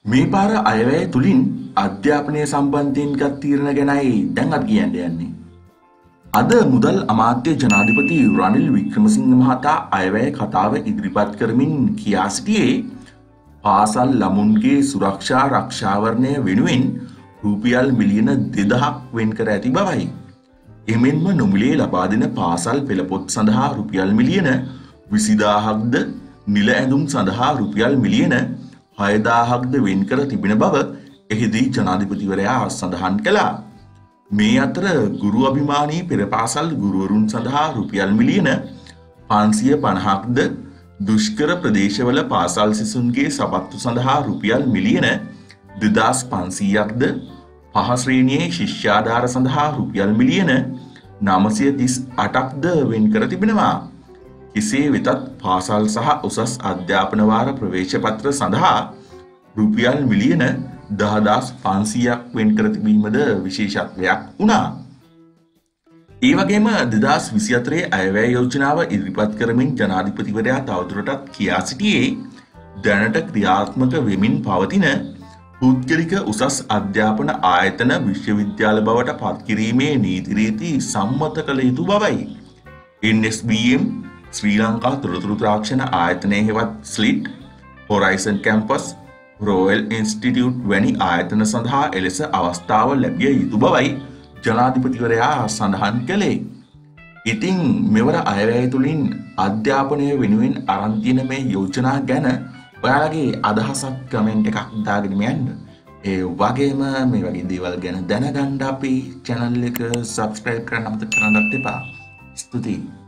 මේ පාර අයවැය තුලින් අධ්‍යාපනය සම්බන්ධයෙන් ගත් තීරණ ගැනයි දැන් අපි කියන්න යන්නේ. අද මුදල් අමාත්‍ය ජනාධිපති රනිල් වික්‍රමසිංහ මහතා අයවැය කතාව ඉදිරිපත් කරමින් කියා සිටියේ පාසල් ළමුන්ගේ සුරක්ෂා රක්ෂාවරණය වෙනුවෙන් රුපියල් මිලියන 2000ක් වෙන් කර ඇති බවයි. එමෙන්ම නොමිලේ ලබා දෙන පාසල් පෙළපොත් සඳහා රුපියල් මිලියන 20000ක්ද නිල ඇඳුම් සඳහා රුපියල් මිලියන 6000ක්ද වෙන් කර තිබෙන බව එහිදී ජනාධිපතිවරයා සඳහන් කළා. මේ අතර ගුරු අභිමානී පෙර පාසල් ගුරුවරුන් සඳහා රුපියල් මිලියන 550ක්ද දුෂ්කර ප්‍රදේශවල පාසල් සිසුන්ගේ සපත්තු සඳහා රුපියල් මිලියන 2500ක්ද පහ ශ්‍රේණියේ ශිෂ්‍යාධාර සඳහා රුපියල් මිලියන 938ක්ද වෙන් කර තිබෙනවා. කෙසේ වෙතත් පාසල් සහ උසස් අධ්‍යාපන වාර ප්‍රවේශ පත්‍ර සඳහා රුපියල් මිලියන 10500ක් වෙන් කර තිබීමද විශේෂත්වයක් වුණා. ඒ වගේම 2024 අයවැය යෝජනාව ඉදිරිපත් කරමින් ජනාධිපතිවරයා තවදුරටත් කියා සිටියේ දැනට ක්‍රියාත්මක වෙමින් පවතින පුද්ගලික උසස් අධ්‍යාපන ආයතන විශ්වවිද්‍යාල බවට පත් කිරීමේ නීති රීති සම්මත කළ යුතු බවයි. NSBM ශ්‍රී ලංකා තොරතුරු තාක්ෂණ ආයතනයේ හෙවත් SLIIT, Horizon campus, Royal institute වැනි ආයතන සඳහා එලෙස අවස්ථාව ලැබිය යුතු බවයි ජනාධිපතිවරයා සඳහන් කළේ. ඉතින් මෙවර අයවැය තුලින් අධ්‍යාපනය වෙනුවෙන් අරන් තියෙන මේ යෝජනා ගැන ඔයාලගේ අදහසක් කමෙන්ට් එකක් දාගෙන යන්න. ඒ වගේම මේ වගේ දේවල් ගැන දැනගන්න අපේ channel එක subscribe කරන්න අමතක කරන්නත් එපා. ස්තුතියි.